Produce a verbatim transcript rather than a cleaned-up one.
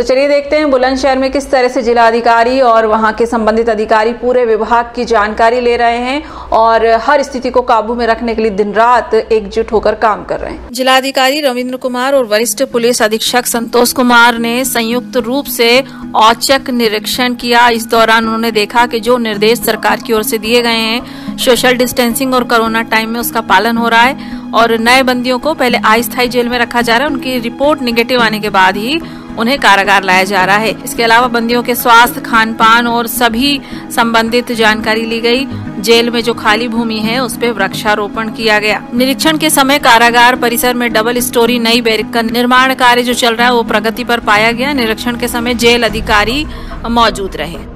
तो चलिए देखते हैं बुलंदशहर में किस तरह से जिलाधिकारी और वहां के संबंधित अधिकारी पूरे विभाग की जानकारी ले रहे हैं और हर स्थिति को काबू में रखने के लिए दिन रात एकजुट होकर काम कर रहे हैं। जिलाधिकारी रविंद्र कुमार और वरिष्ठ पुलिस अधीक्षक संतोष कुमार ने संयुक्त रूप से औचक निरीक्षण किया। इस दौरान उन्होंने देखा कि जो निर्देश सरकार की ओर से दिए गए हैं, सोशल डिस्टेंसिंग और कोरोना टाइम में उसका पालन हो रहा है और नए बंदियों को पहले अस्थायी जेल में रखा जा रहा है। उनकी रिपोर्ट निगेटिव आने के बाद ही उन्हें कारागार लाया जा रहा है। इसके अलावा बंदियों के स्वास्थ्य, खान पान और सभी संबंधित जानकारी ली गई। जेल में जो खाली भूमि है उस पर वृक्षारोपण किया गया। निरीक्षण के समय कारागार परिसर में डबल स्टोरी नई बैरिक का निर्माण कार्य जो चल रहा है वो प्रगति पर पाया गया। निरीक्षण के समय जेल अधिकारी मौजूद रहे।